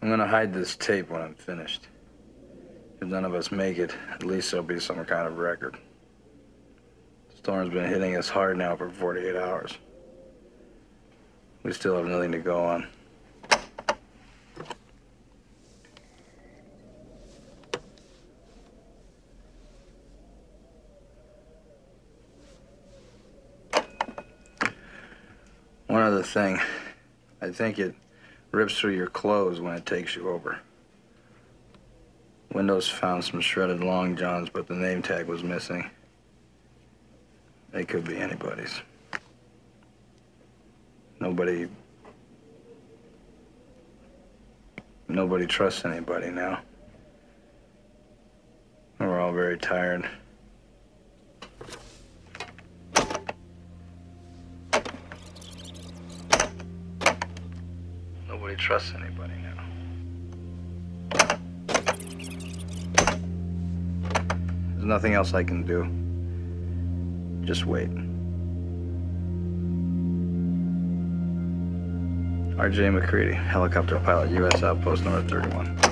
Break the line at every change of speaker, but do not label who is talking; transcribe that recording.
gonna hide this tape when I'm finished. If none of us make it, at least there'll be some kind of record. The storm's been hitting us hard now for 48 hours. We still have nothing to go on. One other thing. I think it rips through your clothes when it takes you over. Windows found some shredded long johns, but the name tag was missing. They could be anybody's. Nobody trusts anybody now. We're all very tired. Nobody trusts anybody now. There's nothing else I can do. Just wait. R.J. McCready, helicopter pilot, U.S. Outpost number 31.